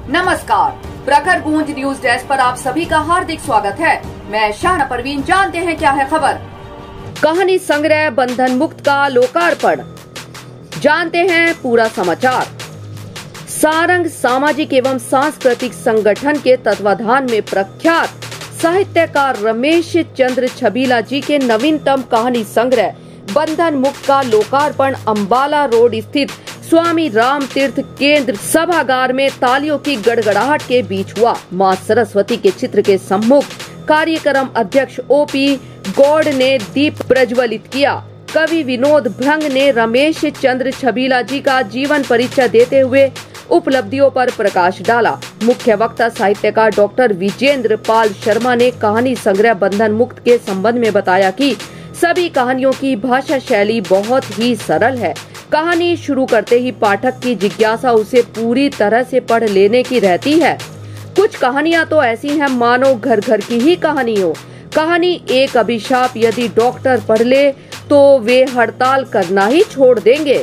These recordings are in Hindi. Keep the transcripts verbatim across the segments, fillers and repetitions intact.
नमस्कार, प्रखर गूंज न्यूज डेस्क पर आप सभी का हार्दिक स्वागत है। मैं शाहना परवीन। जानते हैं क्या है खबर। कहानी संग्रह बंधन मुक्त का लोकार्पण। जानते हैं पूरा समाचार। सारंग सामाजिक एवं सांस्कृतिक संगठन के तत्वाधान में प्रख्यात साहित्यकार रमेश चंद्र छबीला जी के नवीनतम कहानी संग्रह बंधन मुक्त का लोकार्पण अम्बाला रोड स्थित स्वामी राम तीर्थ केंद्र सभागार में तालियों की गड़गड़ाहट के बीच हुआ। मां सरस्वती के चित्र के सम्मुख कार्यक्रम अध्यक्ष ओपी गौड़ ने दीप प्रज्वलित किया। कवि विनोद भृंग ने रमेश चंद्र छबीला जी का जीवन परिचय देते हुए उपलब्धियों पर प्रकाश डाला। मुख्य वक्ता साहित्यकार डॉक्टर विजेंद्र पाल शर्मा ने कहानी संग्रह बंधन मुक्त के संबंध में बताया कि सभी कहानियों की भाषा शैली बहुत ही सरल है। कहानी शुरू करते ही पाठक की जिज्ञासा उसे पूरी तरह से पढ़ लेने की रहती है। कुछ कहानियां तो ऐसी हैं मानो घर घर की ही कहानी हो। कहानी एक अभिशाप, यदि डॉक्टर पढ़ ले तो वे हड़ताल करना ही छोड़ देंगे।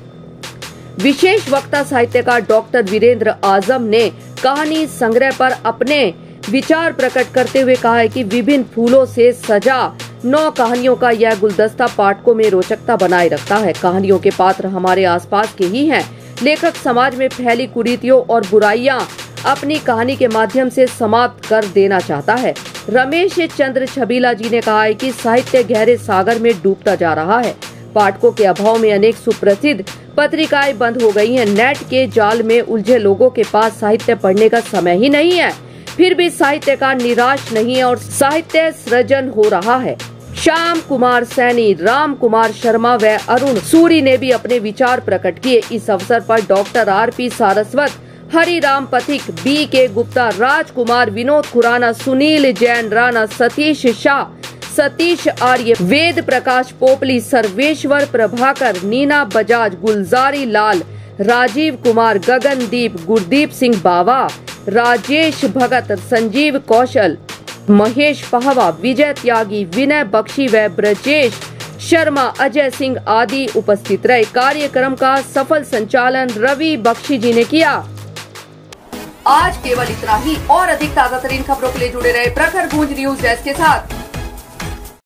विशेष वक्ता साहित्यकार डॉक्टर वीरेंद्र आजम ने कहानी संग्रह पर अपने विचार प्रकट करते हुए कहा है कि विभिन्न फूलों से सजा नौ कहानियों का यह गुलदस्ता पाठकों में रोचकता बनाए रखता है। कहानियों के पात्र हमारे आसपास के ही हैं। लेखक समाज में फैली कुरीतियों और बुराइयां अपनी कहानी के माध्यम से समाप्त कर देना चाहता है। रमेश चंद्र छबीला जी ने कहा है कि साहित्य गहरे सागर में डूबता जा रहा है। पाठकों के अभाव में अनेक सुप्रसिद्ध पत्रिकाएं बंद हो गई हैं। नेट के जाल में उलझे लोगों के पास साहित्य पढ़ने का समय ही नहीं है। फिर भी साहित्यकार निराश नहीं है और साहित्य सृजन हो रहा है। श्याम कुमार सैनी, राम कुमार शर्मा व अरुण सूरी ने भी अपने विचार प्रकट किए। इस अवसर पर doctor R P Saraswat, Hariram Pathik, B के गुप्ता, राजकुमार, विनोद खुराना, सुनील जैन राणा, सतीश शाह, सतीश आर्य, वेद प्रकाश पोपली, सर्वेश्वर प्रभाकर, नीना बजाज, गुलजारी लाल, राजीव कुमार, गगनदीप, गुरदीप सिंह बावा, राजेश भगत, संजीव कौशल, महेश पहवा, विजय त्यागी, विनय बख्शी व ब्रजेश शर्मा, अजय सिंह आदि उपस्थित रहे। कार्यक्रम का सफल संचालन रवि बख्शी जी ने किया। आज केवल इतना ही। और अधिक ताजा तरीन खबरों के लिए जुड़े रहे प्रखर गूंज न्यूज डेस्क के साथ।